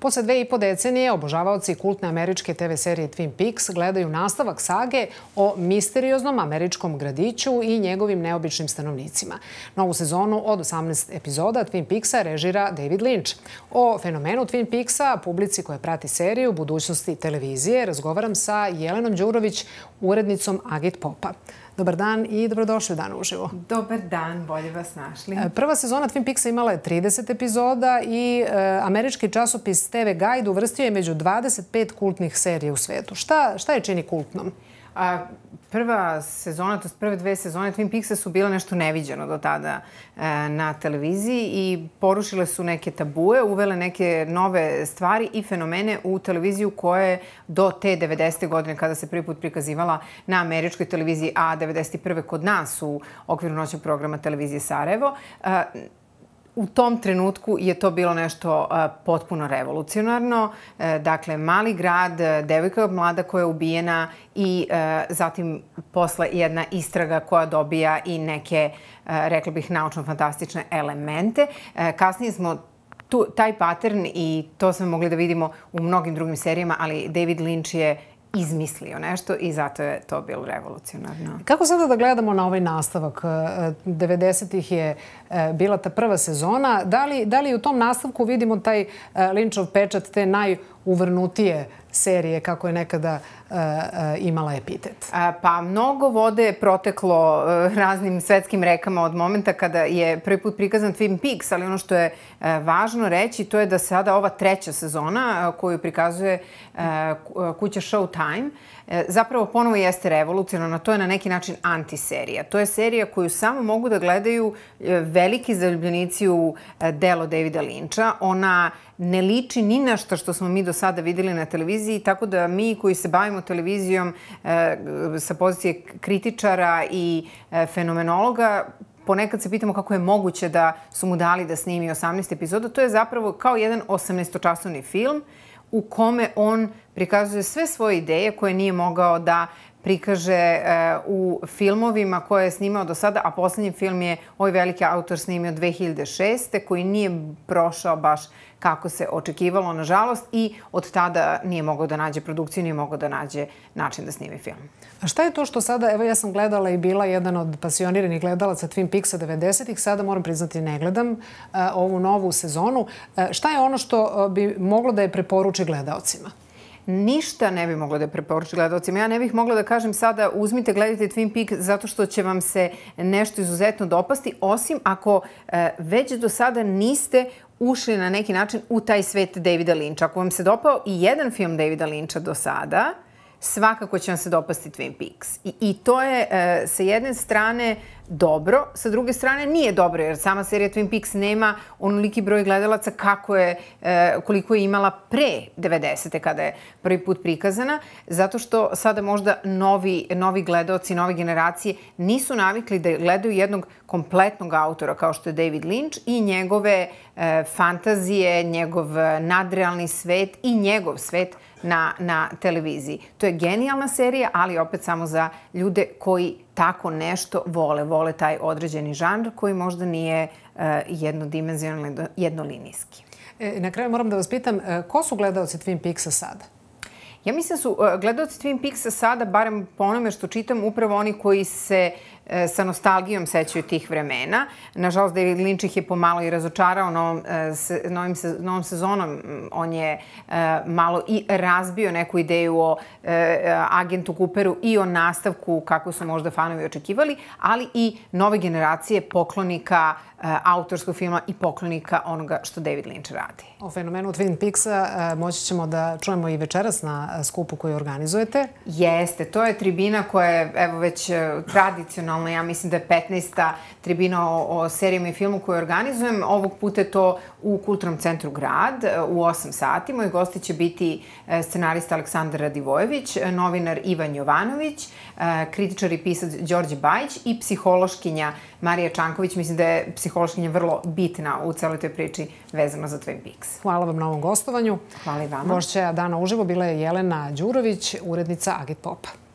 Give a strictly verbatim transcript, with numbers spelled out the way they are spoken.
Posle dve i po decenije obožavaoci kultne američke te ve serije Twin Peaks gledaju nastavak sage o misterioznom američkom gradiću i njegovim neobičnim stanovnicima. Novu sezonu od osamnaest epizoda Twin Peaksa režira David Lynch. O fenomenu Twin Peaksa, publici koja prati seriju, budućnosti televizije, razgovaram sa Jelenom Đurović, urednicom Agit Popa. Dobar dan i dobrodošli u Dan uživo. Dobar dan, bolje vas našli. Prva sezona Twin Peaksa imala je trideset epizoda i američki časopis te ve Guide uvrstio je među dvadeset pet kultnih serija u svetu. Šta, šta je čini kultnom? A, prva sezona, to je prve dve sezone Twin Peaksa su bile nešto neviđeno do tada e, na televiziji i porušile su neke tabue, uvele neke nove stvari i fenomene u televiziju koje do te devedesete godine kada se prvi put prikazivala na američkoj televiziji, a devedeset prve kod nas u okviru noćnog programa televizije Sarajevo, e, u tom trenutku je to bilo nešto potpuno revolucionarno. Dakle, mali grad, devojka mlada koja je ubijena i zatim posle jedna istraga koja dobija i neke, rekla bih, naučno-fantastične elemente. Kasnije smo tu, taj pattern i to smo mogli da vidimo u mnogim drugim serijama, ali David Lynch je izmislio nešto i zato je to bilo revolucionarno. Kako sada da gledamo na ovaj nastavak? devedesetih je bila ta prva sezona. Da li, da li u tom nastavku vidimo taj Lynchov pečat, te najuvrnutije serije kako je nekada uh, uh, imala epitet? Pa mnogo vode je proteklo uh, raznim svetskim rekama od momenta kada je prvi put prikazan Twin Peaks, ali ono što je uh, važno reći to je da sada ova treća sezona uh, koju prikazuje uh, kuća Showtime uh, zapravo ponovo jeste revolucionarna. To je na neki način antiserija. To je serija koju samo mogu da gledaju uh, veliki zaljubljenici u uh, delo Davida Lyncha. Ona ne liči ni na što što smo mi do sada videli na televiziji, tako da mi koji se bavimo televizijom e, sa pozicije kritičara i e, fenomenologa, ponekad se pitamo kako je moguće da su mu dali da snimi osamnaest epizoda. To je zapravo kao jedan osamnaestočasovni film u kome on prikazuje sve svoje ideje koje nije mogao da prikaže e, u filmovima koje je snimao do sada, a poslednji film je ovaj veliki autor snimio dve hiljade šeste. koji nije prošao baš kako se očekivalo, nažalost, i od tada nije mogao da nađe produkciju, nije mogao da nađe način da snimi film. A šta je to što sada, evo ja sam gledala i bila jedan od pasioniranih gledalaca Twin Peaksa devedesetih, sada moram priznati ne gledam uh, ovu novu sezonu. Uh, šta je ono što bi moglo da je preporuči gledaocima? Ništa ne bi moglo da preporuči gledalcima. Ja ne bih mogla da kažem sada uzmite, gledajte Twin Peaks zato što će vam se nešto izuzetno dopasti, osim ako e, već do sada niste ušli na neki način u taj svet Davida Lyncha. Ako vam se dopao i jedan film Davida Lyncha do sada, svakako će vam se dopasti Twin Peaks. I, i to je e, sa jedne strane dobro, sa druge strane nije dobro, jer sama serija Twin Peaks nema onoliki broj gledalaca kako je, e, koliko je imala pre devedesete kada je prvi put prikazana, zato što sada možda novi, novi gledaoci, nove generacije nisu navikli da gledaju jednog kompletnog autora kao što je David Lynch i njegove e, fantazije, njegov nadrealni svet i njegov svet na, na televiziji. To je genijalna serija, ali opet samo za ljude koji tako nešto vole. Vole taj određeni žanr koji možda nije uh, jednodimenzionalni, jednolinijski. E, na kraju moram da vas pitam, ko su gledaoci Twin Peaksa sada? Ja mislim su uh, gledaoci Twin Peaksa sada, barem po onome što čitam, upravo oni koji se e, sa nostalgijom sećaju tih vremena. Nažalost, David Lynch ih je pomalo i razočarao novom, e, se, novim se, novom sezonom. On je e, malo i razbio neku ideju o e, agentu Cooperu i o nastavku kako su možda fanovi očekivali, ali i nove generacije poklonika e, autorskog filma i poklonika onoga što David Lynch radi. O fenomenu Twin Peaksa e, moći ćemo da čujemo i večeras na skupu koju organizujete. Jeste, to je tribina koja je evo već tradicionalna, ja mislim da je petnaesta tribina o, o serijama i filmu koju organizujem. Ovog puta je to u Kulturnom centru Grad u osam sati. Moji gosti će biti scenarista Aleksandar Radivojević, novinar Ivan Jovanović, kritičar i pisac Đorđe Bajić i psihološkinja Marija Čanković. Mislim da je psihološkinja vrlo bitna u celoj toj priči vezano za Twin Peaks. Hvala vam na ovom gostovanju. Hvala i vama. Gošća Dana uživo bila je Jelena Đurović, urednica Agit Popa.